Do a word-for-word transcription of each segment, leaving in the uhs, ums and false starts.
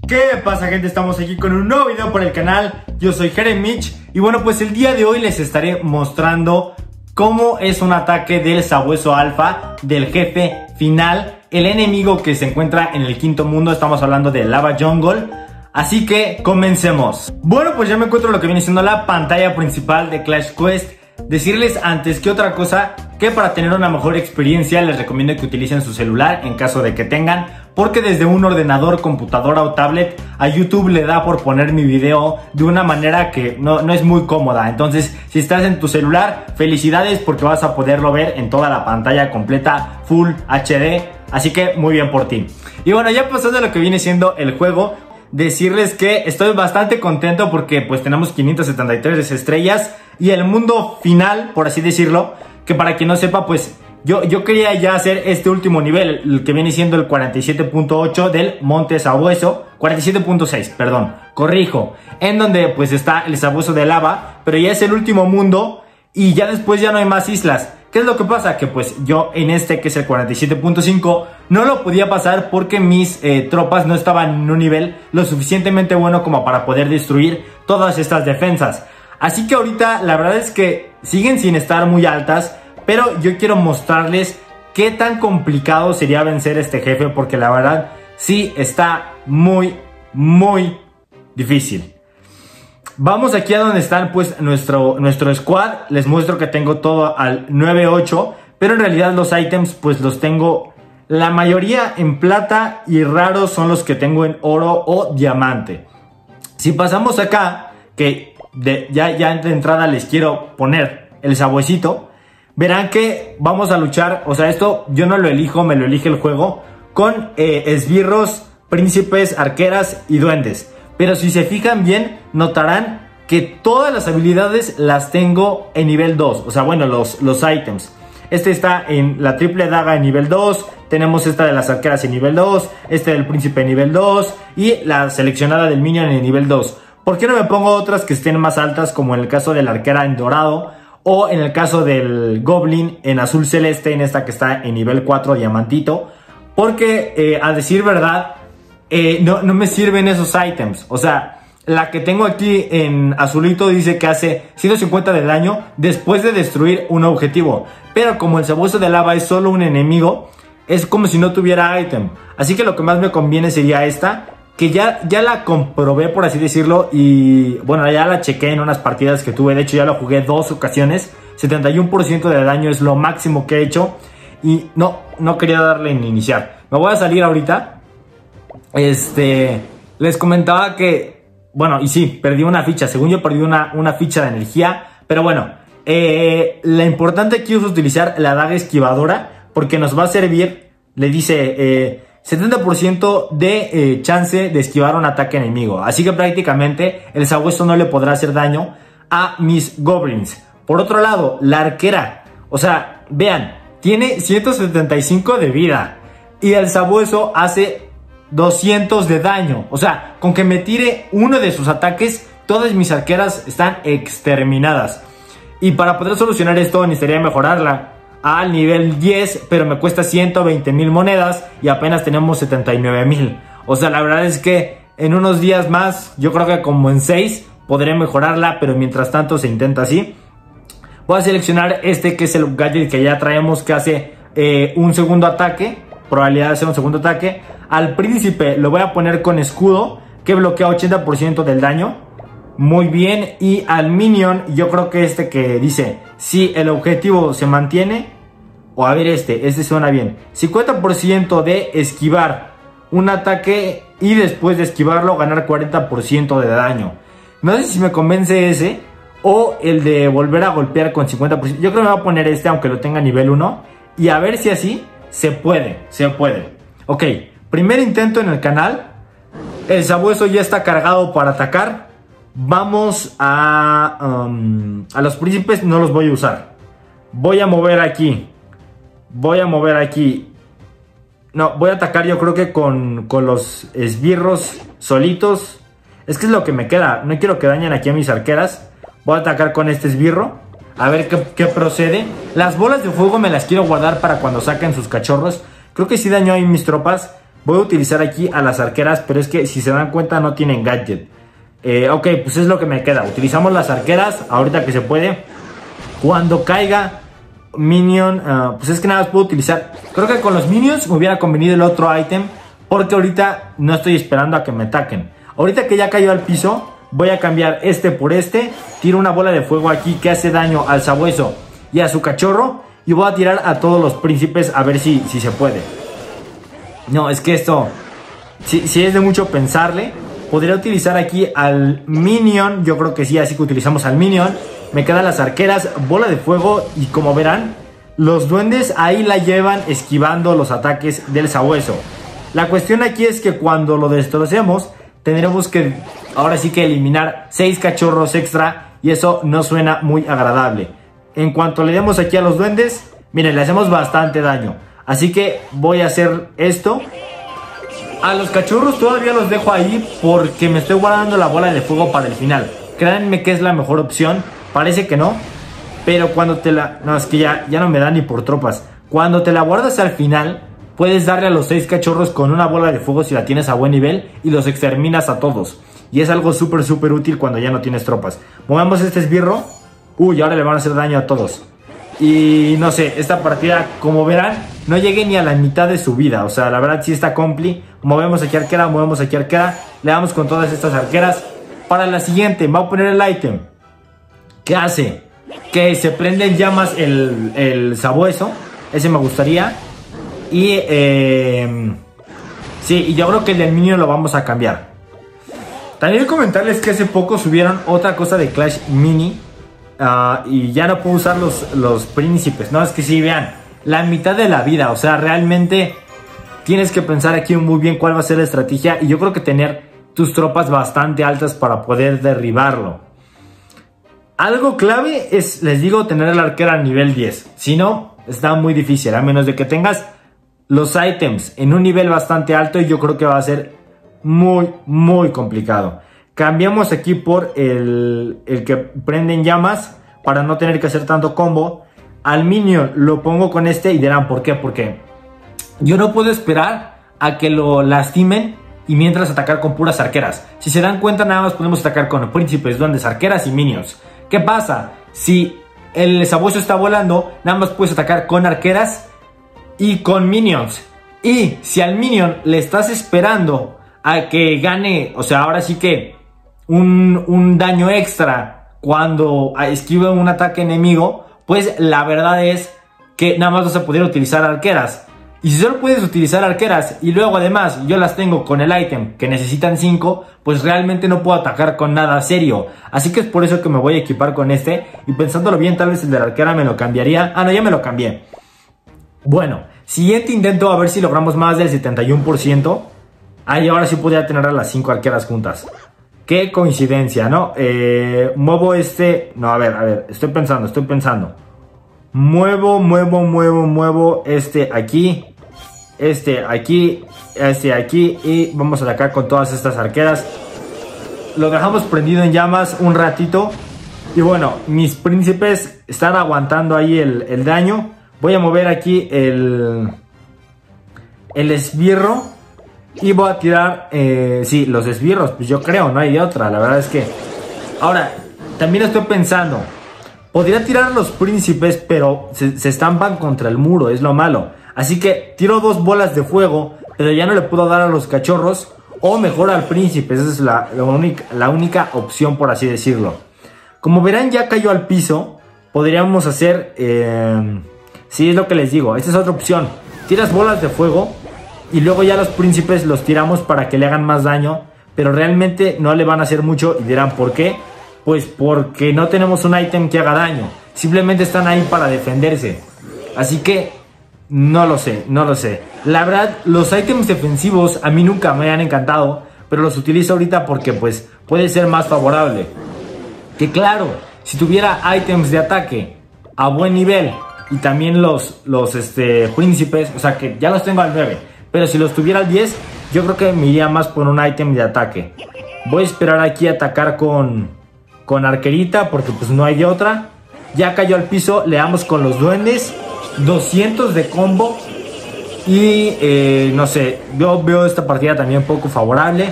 ¿Qué pasa, gente? Estamos aquí con un nuevo video por el canal. Yo soy Jeremich y bueno, pues el día de hoy les estaré mostrando cómo es un ataque del Sabueso Alfa, del jefe final, el enemigo que se encuentra en el quinto mundo. Estamos hablando de Lava Jungle. Así que comencemos. Bueno, pues ya me encuentro lo que viene siendo la pantalla principal de Clash Quest. Decirles antes que otra cosa que para tener una mejor experiencia les recomiendo que utilicen su celular en caso de que tengan, porque desde un ordenador, computadora o tablet a YouTube le da por poner mi video de una manera que no, no es muy cómoda. Entonces, si estás en tu celular, felicidades porque vas a poderlo ver en toda la pantalla completa, Full H D. Así que muy bien por ti. Y bueno, ya pasando a lo que viene siendo el juego, decirles que estoy bastante contento porque pues tenemos quinientas setenta y tres estrellas y el mundo final, por así decirlo, que para quien no sepa, pues yo, yo quería ya hacer este último nivel, el que viene siendo el cuarenta y siete punto ocho del Monte Sabueso, cuarenta y siete punto seis, perdón, corrijo, en donde pues está el Sabueso de lava, pero ya es el último mundo y ya después ya no hay más islas. ¿Qué es lo que pasa? Que pues yo en este, que es el cuarenta y siete punto cinco, no lo podía pasar porque mis eh, tropas no estaban en un nivel lo suficientemente bueno como para poder destruir todas estas defensas. Así que ahorita la verdad es que siguen sin estar muy altas, pero yo quiero mostrarles qué tan complicado sería vencer a este jefe, porque la verdad sí está muy, muy difícil. Vamos aquí a donde están pues nuestro, nuestro squad. Les muestro que tengo todo al nueve ocho, pero en realidad los ítems pues los tengo la mayoría en plata y raros son los que tengo en oro o diamante. Si pasamos acá, que de, ya, ya de entrada les quiero poner el sabuesito, verán que vamos a luchar, o sea, esto yo no lo elijo, me lo elige el juego, con eh, esbirros, príncipes, arqueras y duendes. Pero si se fijan bien, notarán que todas las habilidades las tengo en nivel dos. O sea, bueno, los, los ítems. Este está en la triple daga en nivel dos. Tenemos esta de las arqueras en nivel dos. Este del príncipe en nivel dos. Y la seleccionada del minion en nivel dos. ¿Por qué no me pongo otras que estén más altas? Como en el caso de la arquera en dorado. O en el caso del goblin en azul celeste. En esta que está en nivel cuatro diamantito. Porque, eh, a decir verdad... Eh, no, no me sirven esos ítems. O sea, la que tengo aquí en azulito dice que hace ciento cincuenta de daño después de destruir un objetivo. Pero como el Sabueso de lava es solo un enemigo, es como si no tuviera ítem. Así que lo que más me conviene sería esta, que ya, ya la comprobé, por así decirlo. Y bueno, ya la chequé en unas partidas que tuve. De hecho ya lo jugué dos ocasiones. setenta y uno por ciento de daño es lo máximo que he hecho. Y no, no quería darle en iniciar. Me voy a salir ahorita. Este, les comentaba que, bueno, y sí, perdí una ficha. Según yo perdí una, una ficha de energía. Pero bueno, eh, la importante aquí es utilizar la daga esquivadora, porque nos va a servir, le dice, eh, setenta por ciento de eh, chance de esquivar un ataque enemigo. Así que prácticamente el sabueso no le podrá hacer daño a mis goblins. Por otro lado, la arquera, o sea, vean, tiene ciento setenta y cinco de vida. Y el sabueso hace doscientos de daño. O sea, con que me tire uno de sus ataques, todas mis arqueras están exterminadas. Y para poder solucionar esto necesitaría mejorarla al nivel diez, pero me cuesta ciento veinte mil monedas y apenas tenemos setenta y nueve mil. O sea, la verdad es que en unos días más, yo creo que como en seis, podré mejorarla, pero mientras tanto se intenta así. Voy a seleccionar este, que es el gadget que ya traemos, que hace eh, un segundo ataque, probabilidad de hacer un segundo ataque. Al príncipe lo voy a poner con escudo, que bloquea ochenta por ciento del daño. Muy bien. Y al minion, yo creo que este que dice, si el objetivo se mantiene, o a ver este, este suena bien, cincuenta por ciento de esquivar un ataque y después de esquivarlo ganar cuarenta por ciento de daño. No sé si me convence ese o el de volver a golpear con cincuenta por ciento. Yo creo que me voy a poner este, aunque lo tenga nivel uno, y a ver si así se puede, se puede. Ok, primer intento en el canal. El sabueso ya está cargado para atacar. Vamos a... Um, a los príncipes no los voy a usar. Voy a mover aquí. Voy a mover aquí. No, voy a atacar yo creo que con, con los esbirros solitos. Es que es lo que me queda. No quiero que dañen aquí a mis arqueras. Voy a atacar con este esbirro. A ver qué, qué procede. Las bolas de fuego me las quiero guardar para cuando saquen sus cachorros. Creo que sí dañó ahí mis tropas. Voy a utilizar aquí a las arqueras, pero es que si se dan cuenta no tienen gadget. Eh, ok, pues es lo que me queda. Utilizamos las arqueras ahorita que se puede. Cuando caiga minion, uh, pues es que nada más puedo utilizar. Creo que con los minions me hubiera convenido el otro ítem, porque ahorita no estoy esperando a que me ataquen. Ahorita que ya cayó al piso, voy a cambiar este por este. Tiro una bola de fuego aquí que hace daño al sabueso y a su cachorro. Y voy a tirar a todos los príncipes a ver si, si se puede. No, es que esto, si, si es de mucho pensarle. Podría utilizar aquí al minion. Yo creo que sí, así que utilizamos al minion. Me quedan las arqueras, bola de fuego. Y como verán, los duendes ahí la llevan esquivando los ataques del sabueso. La cuestión aquí es que cuando lo destrocemos, tendremos que ahora sí que eliminar seis cachorros extra. Y eso no suena muy agradable. En cuanto le demos aquí a los duendes, miren, le hacemos bastante daño. Así que voy a hacer esto. A los cachorros todavía los dejo ahí porque me estoy guardando la bola de fuego para el final. Créanme que es la mejor opción. Parece que no, pero cuando te la... No, es que ya, ya no me da ni por tropas. Cuando te la guardas al final, puedes darle a los seis cachorros con una bola de fuego si la tienes a buen nivel y los exterminas a todos. Y es algo súper súper útil cuando ya no tienes tropas. Movemos este esbirro. Uy, ahora le van a hacer daño a todos. Y no sé, esta partida, como verán, no llegué ni a la mitad de su vida. O sea, la verdad sí está compli. Movemos aquí arquera, movemos aquí arquera. Le damos con todas estas arqueras. Para la siguiente, me voy a poner el ítem. ¿Qué hace? Que se prende en llamas el, el sabueso. Ese me gustaría. Y, eh... sí, y yo creo que el del minion lo vamos a cambiar. También comentarles que hace poco subieron otra cosa de Clash Mini. Uh, y ya no puedo usar los, los príncipes. No, es que sí, vean, la mitad de la vida. O sea, realmente tienes que pensar aquí muy bien cuál va a ser la estrategia. Y yo creo que tener tus tropas bastante altas para poder derribarlo. Algo clave es, les digo, tener el arquero a nivel diez. Si no, está muy difícil. A menos de que tengas los ítems en un nivel bastante alto. Y yo creo que va a ser muy, muy complicado. Cambiamos aquí por el, el que prende en llamas para no tener que hacer tanto combo. Al minion lo pongo con este y dirán ¿por qué? Porque yo no puedo esperar a que lo lastimen y mientras atacar con puras arqueras. Si se dan cuenta, nada más podemos atacar con príncipes, duendes, arqueras y minions. ¿Qué pasa? Si el sabueso está volando, nada más puedes atacar con arqueras y con minions. Y si al minion le estás esperando a que gane, o sea, ahora sí que Un, un daño extra cuando esquive un ataque enemigo, pues la verdad es que nada más vas a poder utilizar arqueras. Y si solo puedes utilizar arqueras y luego además yo las tengo con el ítem que necesitan cinco, pues realmente no puedo atacar con nada serio. Así que es por eso que me voy a equipar con este. Y pensándolo bien, tal vez el de la arquera me lo cambiaría. Ah, no, ya me lo cambié. Bueno, siguiente intento, a ver si logramos más del setenta y uno por ciento. Ahí ahora sí podría tener a las cinco arqueras juntas. Qué coincidencia, ¿no? Eh, muevo este... No, a ver, a ver, estoy pensando, estoy pensando. Muevo, muevo, muevo, muevo este aquí. Este aquí, este aquí. Y vamos a atacar con todas estas arqueras. Lo dejamos prendido en llamas un ratito. Y bueno, mis príncipes están aguantando ahí el, el daño. Voy a mover aquí el... El esbirro. Y voy a tirar, eh, sí, los esbirros, pues yo creo, no hay de otra, la verdad es que... Ahora, también estoy pensando, podría tirar los príncipes, pero se, se estampan contra el muro, es lo malo. Así que tiro dos bolas de fuego, pero ya no le puedo dar a los cachorros, o mejor al príncipe, esa es la, la, única, la única opción, por así decirlo. Como verán, ya cayó al piso, podríamos hacer, eh, sí, es lo que les digo, esta es otra opción. Tiras bolas de fuego... Y luego ya los príncipes los tiramos para que le hagan más daño. Pero realmente no le van a hacer mucho. Y dirán, ¿por qué? Pues porque no tenemos un ítem que haga daño. Simplemente están ahí para defenderse. Así que no lo sé, no lo sé. La verdad, los ítems defensivos a mí nunca me han encantado. Pero los utilizo ahorita porque pues puede ser más favorable. Que claro, si tuviera ítems de ataque a buen nivel y también los, los este, príncipes, o sea que ya los tengo al nueve. Pero si los tuviera al diez, yo creo que me iría más por un ítem de ataque. Voy a esperar aquí a atacar con, con arquerita, porque pues no hay de otra. Ya cayó al piso, le damos con los duendes. doscientos de combo. Y eh, no sé, yo veo esta partida también poco favorable.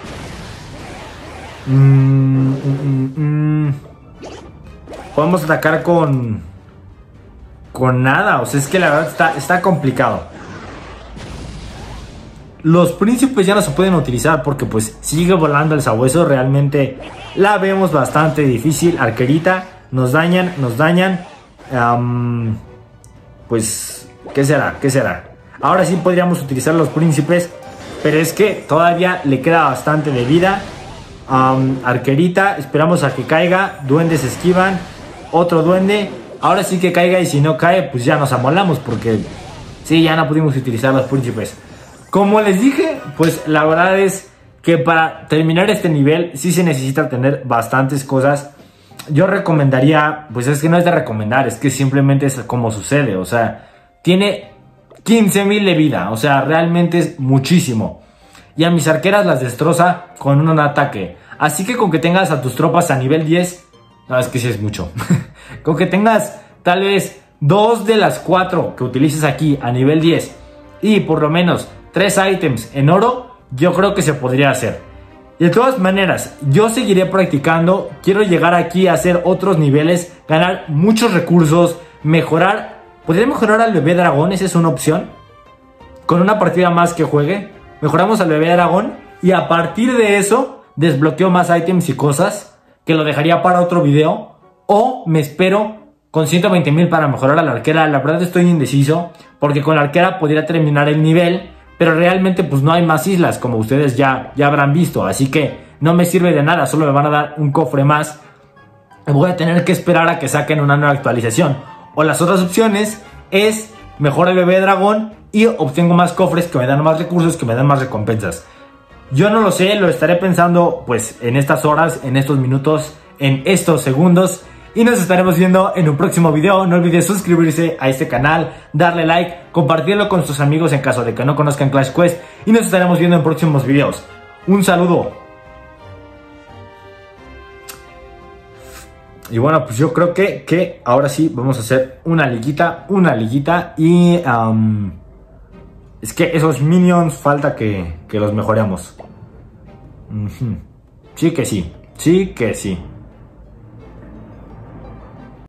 Mm, mm, mm. Podemos atacar con... Con nada, o sea, es que la verdad está, está complicado. Los príncipes ya no se pueden utilizar porque pues sigue volando el sabueso. Realmente la vemos bastante difícil. Arquerita, nos dañan, nos dañan. Um, pues, ¿qué será? ¿Qué será? Ahora sí podríamos utilizar los príncipes, pero es que todavía le queda bastante de vida. Um, arquerita, esperamos a que caiga. Duendes esquivan. Otro duende. Ahora sí que caiga, y si no cae, pues ya nos amolamos porque sí, ya no pudimos utilizar los príncipes. Como les dije, pues la verdad es que para terminar este nivel sí se necesita tener bastantes cosas. Yo recomendaría, pues es que no es de recomendar, es que simplemente es como sucede. O sea, tiene quince mil de vida, o sea, realmente es muchísimo. Y a mis arqueras las destroza con un ataque. Así que con que tengas a tus tropas a nivel diez, no, es que sí es mucho. Con que tengas tal vez dos de las cuatro que utilices aquí a nivel diez y por lo menos tres ítems en oro, yo creo que se podría hacer. De todas maneras, yo seguiré practicando. Quiero llegar aquí a hacer otros niveles, ganar muchos recursos, mejorar. ¿Podría mejorar al bebé dragón? Esa es una opción. Con una partida más que juegue, mejoramos al bebé dragón y a partir de eso desbloqueo más ítems y cosas que lo dejaría para otro video. O me espero con ciento veinte mil para mejorar a la arquera. La verdad estoy indeciso porque con la arquera podría terminar el nivel, pero realmente pues no hay más islas, como ustedes ya, ya habrán visto. Así que no me sirve de nada, solo me van a dar un cofre más. Voy a tener que esperar a que saquen una nueva actualización. O las otras opciones es mejor el bebé dragón y obtengo más cofres que me dan más recursos, que me dan más recompensas. Yo no lo sé, lo estaré pensando pues en estas horas, en estos minutos, en estos segundos. Y nos estaremos viendo en un próximo video. No olvides suscribirse a este canal, darle like, compartirlo con sus amigos en caso de que no conozcan Clash Quest. Y nos estaremos viendo en próximos videos. Un saludo. Y bueno, pues yo creo que, que ahora sí vamos a hacer una liguita, una liguita. Y um, es que esos minions falta que, que los mejoremos. Uh-huh. Sí que sí, sí que sí.